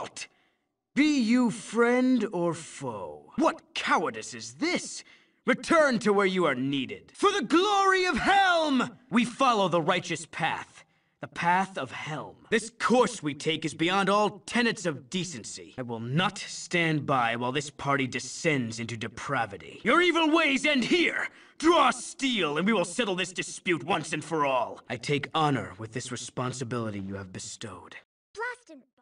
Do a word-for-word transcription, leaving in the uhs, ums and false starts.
out! Be you friend or foe? What cowardice is this? Return to where you are needed. For the glory of Helm! We follow the righteous path. The path of Helm. This course we take is beyond all tenets of decency. I will not stand by while this party descends into depravity. Your evil ways end here! Draw steel, and we will settle this dispute once and for all. I take honor with this responsibility you have bestowed. Blast him!